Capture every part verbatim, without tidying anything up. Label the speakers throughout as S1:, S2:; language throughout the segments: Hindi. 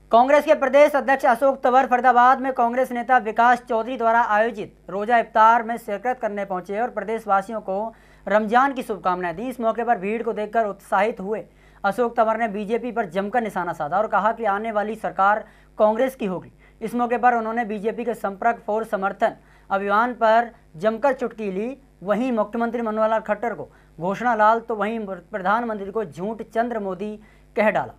S1: कांग्रेस के प्रदेश अध्यक्ष अशोक तंवर फरीदाबाद में कांग्रेस नेता विकास चौधरी द्वारा आयोजित रोजा इफ्तार में शिरकत करने पहुंचे और प्रदेशवासियों को रमजान की शुभकामनाएं दी। इस मौके पर भीड़ को देखकर उत्साहित हुए अशोक तंवर ने बीजेपी पर जमकर निशाना साधा और कहा कि आने वाली सरकार कांग्रेस की होगी। इस मौके पर उन्होंने बीजेपी के संपर्क फॉर समर्थन अभियान पर जमकर चुटकी ली। वहीं मुख्यमंत्री मनोहर लाल खट्टर को घोषणा लाल तो वहीं प्रधानमंत्री को झूठ चंद्र मोदी कह डाला।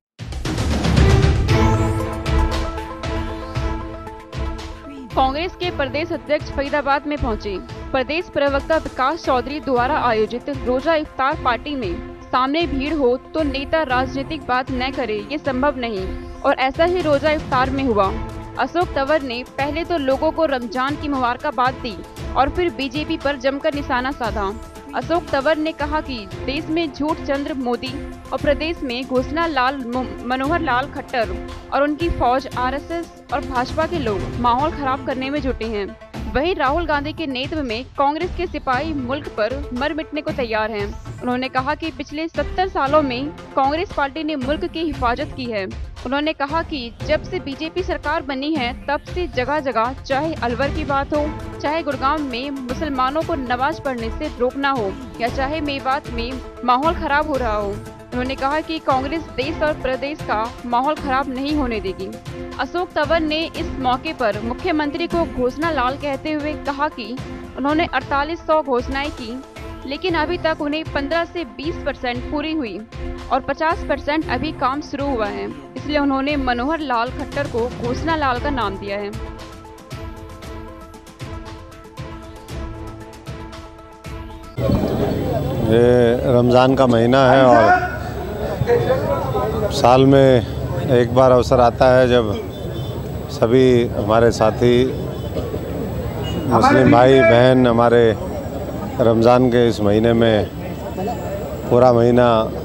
S2: कांग्रेस के प्रदेश अध्यक्ष फरीदाबाद में पहुंचे। प्रदेश प्रवक्ता विकास चौधरी द्वारा आयोजित रोजा इफ्तार पार्टी में सामने भीड़ हो तो नेता राजनीतिक बात न करे, ये संभव नहीं और ऐसा ही रोजा इफ्तार में हुआ। अशोक तंवर ने पहले तो लोगों को रमजान की मुबारकबाद दी और फिर बीजेपी पर जमकर निशाना साधा। अशोक तंवर ने कहा कि देश में झूठ चंद्र मोदी और प्रदेश में घोषणा लाल मनोहर लाल खट्टर और उनकी फौज आरएसएस और भाजपा के लोग माहौल खराब करने में जुटे हैं। वहीं राहुल गांधी के नेतृत्व में कांग्रेस के सिपाही मुल्क पर मर मिटने को तैयार हैं। उन्होंने कहा कि पिछले सत्तर सालों में कांग्रेस पार्टी ने मुल्क की हिफाजत की है। उन्होंने कहा कि जब से बीजेपी सरकार बनी है तब से जगह जगह, चाहे अलवर की बात हो, चाहे गुड़गांव में मुसलमानों को नमाज पढ़ने से रोकना हो या चाहे मेवात में माहौल खराब हो रहा हो, उन्होंने कहा कि कांग्रेस देश और प्रदेश का माहौल खराब नहीं होने देगी। अशोक तंवर ने इस मौके पर मुख्यमंत्री को घोषणा लाल कहते हुए कहा कि उन्होंने अड़तालीस सौ घोषणाएं की, लेकिन अभी तक उन्हें पंद्रह से बीस परसेंट पूरी हुई और पचास परसेंट अभी काम शुरू हुआ है। इसलिए उन्होंने मनोहर लाल खट्टर को घोषणा लाल का नाम दिया है।
S3: ये रमज़ान का महीना है और साल में एक बार अवसर आता है जब सभी हमारे साथी मुस्लिम भाई बहन हमारे रमज़ान के इस महीने में पूरा महीना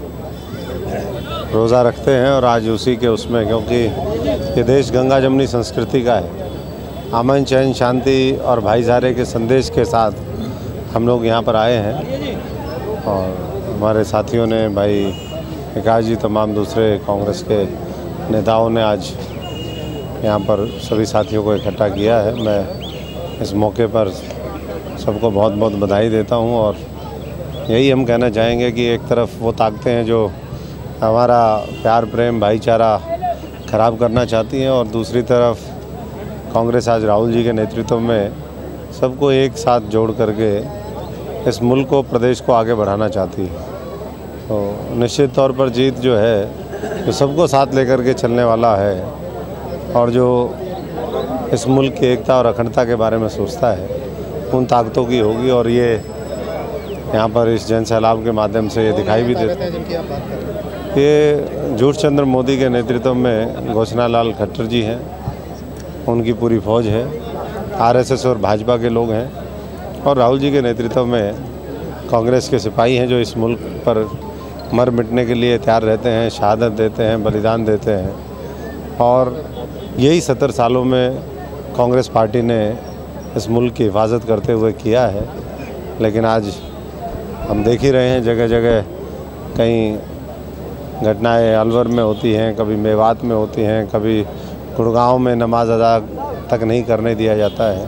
S3: रोज़ा रखते हैं और आज उसी के उसमें, क्योंकि ये देश गंगा जमनी संस्कृति का है, अमन चैन शांति और भाईचारे के संदेश के साथ हम लोग यहाँ पर आए हैं और हमारे साथियों ने, भाई विकास जी, तमाम दूसरे कांग्रेस के नेताओं ने आज यहाँ पर सभी साथियों को इकट्ठा किया है। मैं इस मौके पर सबको बहुत बहुत बधाई देता हूँ और यही हम कहना चाहेंगे कि एक तरफ वो ताकतें हैं जो हमारा प्यार प्रेम भाईचारा ख़राब करना चाहती हैं और दूसरी तरफ कांग्रेस आज राहुल जी के नेतृत्व में सबको एक साथ जोड़ करके इस मुल्क को, प्रदेश को आगे बढ़ाना चाहती है। तो निश्चित तौर पर जीत जो है, जो सबको साथ लेकर के चलने वाला है और जो इस मुल्क की एकता और अखंडता के बारे में सोचता है, उन ताकतों की होगी और ये यहाँ पर इस जन सैलाब के माध्यम से ये दिखाई भी देता है। ये झूठ चंद्र मोदी के नेतृत्व में घोषणा लाल खट्टर जी हैं, उनकी पूरी फौज है, आरएसएस और भाजपा के लोग हैं और राहुल जी के नेतृत्व में कांग्रेस के सिपाही हैं जो इस मुल्क पर मर मिटने के लिए तैयार रहते हैं, शहादत देते हैं, बलिदान देते हैं। और यही सत्तर सालों में कांग्रेस पार्टी ने इस मुल्क की हिफाजत करते हुए किया है। लेकिन आज हम देख ही रहे हैं जगह जगह कई घटनाएं अलवर में होती हैं, कभी मेवात में होती हैं, कभी गुड़गांव में नमाज अदा तक नहीं करने दिया जाता है।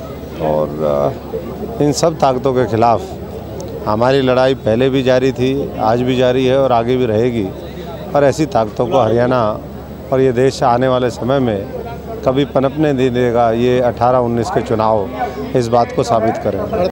S3: और इन सब ताकतों के ख़िलाफ़ हमारी लड़ाई पहले भी जारी थी, आज भी जारी है और आगे भी रहेगी। और ऐसी ताकतों को हरियाणा और ये देश आने वाले समय में कभी पनपने नहीं देगा। ये अठारह उन्नीस के चुनाव इस बात को साबित करेंगे।